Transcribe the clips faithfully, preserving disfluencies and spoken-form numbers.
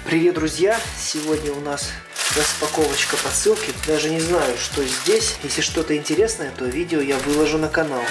Привет, друзья! Сегодня у нас распаковочка посылки. Даже не знаю, что здесь. Если что-то интересное, то видео я выложу на канал.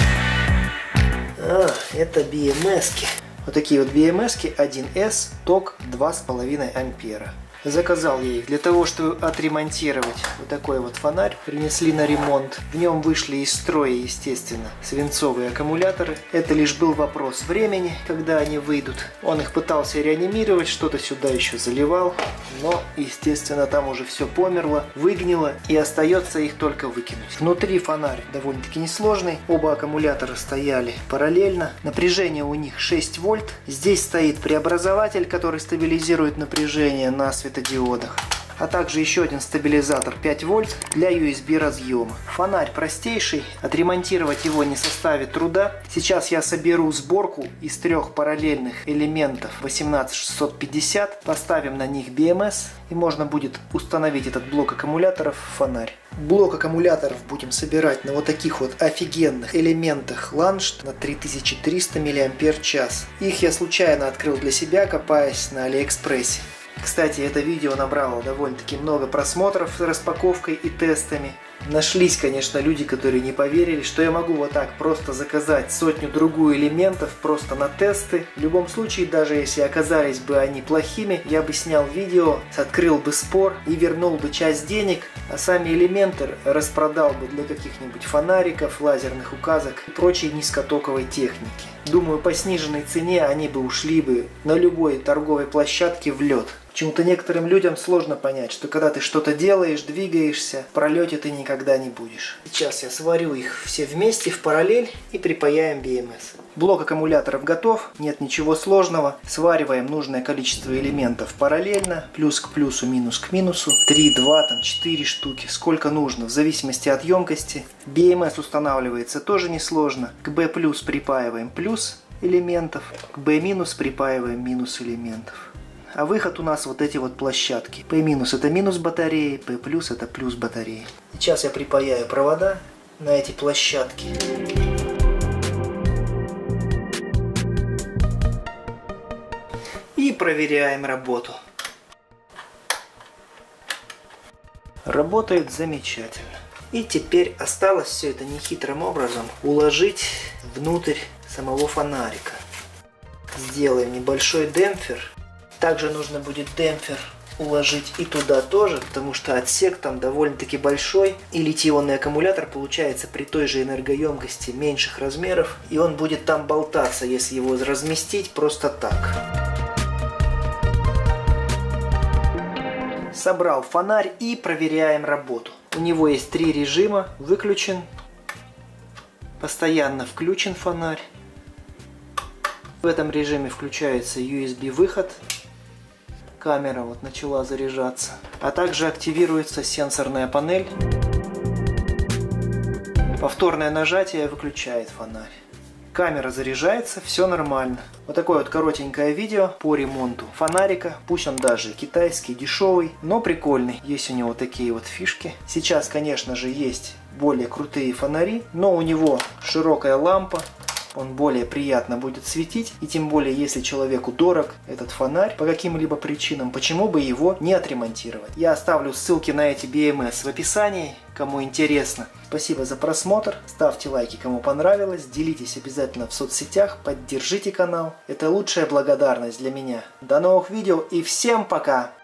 А, это би эм эс-ки. Вот такие вот би эм эс-ки один эс, ток два с половиной ампера. Заказал я их для того, чтобы отремонтировать вот такой вот фонарь. Принесли на ремонт. В нем вышли из строя, естественно, свинцовые аккумуляторы. Это лишь был вопрос времени, когда они выйдут. Он их пытался реанимировать, что-то сюда еще заливал. Но, естественно, там уже все померло, выгнило, и остается их только выкинуть. Внутри фонарь довольно-таки несложный. Оба аккумулятора стояли параллельно. Напряжение у них шесть вольт. Здесь стоит преобразователь, который стабилизирует напряжение на светодиодах. А также еще один стабилизатор пять вольт для ю эс би разъема. Фонарь простейший, отремонтировать его не составит труда. Сейчас я соберу сборку из трех параллельных элементов восемнадцать шестьсот пятьдесят, поставим на них би эм эс, и можно будет установить этот блок аккумуляторов в фонарь. Блок аккумуляторов будем собирать на вот таких вот офигенных элементах Landst на три тысячи триста миллиампер-час. Их я случайно открыл для себя, копаясь на Алиэкспрессе. Кстати, это видео набрало довольно-таки много просмотров с распаковкой и тестами. Нашлись, конечно, люди, которые не поверили, что я могу вот так просто заказать сотню-другую элементов просто на тесты. В любом случае, даже если оказались бы они плохими, я бы снял видео, открыл бы спор и вернул бы часть денег, а сами элементы распродал бы для каких-нибудь фонариков, лазерных указок и прочей низкотоковой техники. Думаю, по сниженной цене они бы ушли бы на любой торговой площадке в лед. Почему-то некоторым людям сложно понять, что когда ты что-то делаешь, двигаешься, в пролете ты никогда не будешь. Сейчас я сварю их все вместе в параллель и припаяем би эм эс. Блок аккумуляторов готов, нет ничего сложного. Свариваем нужное количество элементов параллельно, плюс к плюсу, минус к минусу. три, два, там четыре штуки, сколько нужно, в зависимости от емкости. би эм эс устанавливается тоже несложно. К B плюс припаиваем плюс элементов, к B минус припаиваем минус элементов. А выход у нас вот эти вот площадки. P минус это минус батареи, P плюс это плюс батареи. Сейчас я припаяю провода на эти площадки. И проверяем работу. Работает замечательно. И теперь осталось все это нехитрым образом уложить внутрь самого фонарика. Сделаем небольшой демпфер. Также нужно будет демпфер уложить и туда тоже, потому что отсек там довольно-таки большой. И литий-ионный аккумулятор получается при той же энергоемкости меньших размеров. И он будет там болтаться, если его разместить просто так. Собрал фонарь и проверяем работу. У него есть три режима. Выключен, постоянно включен фонарь. В этом режиме включается ю эс би выход. Камера вот начала заряжаться. А также активируется сенсорная панель. Повторное нажатие выключает фонарь. Камера заряжается, все нормально. Вот такое вот коротенькое видео по ремонту фонарика. Пусть он даже китайский, дешевый, но прикольный. Есть у него такие вот фишки. Сейчас, конечно же, есть более крутые фонари, но у него широкая лампа. Он более приятно будет светить, и тем более, если человеку дорог этот фонарь по каким-либо причинам, почему бы его не отремонтировать. Я оставлю ссылки на эти би эм эс в описании, кому интересно. Спасибо за просмотр, ставьте лайки, кому понравилось, делитесь обязательно в соцсетях, поддержите канал. Это лучшая благодарность для меня. До новых видео и всем пока!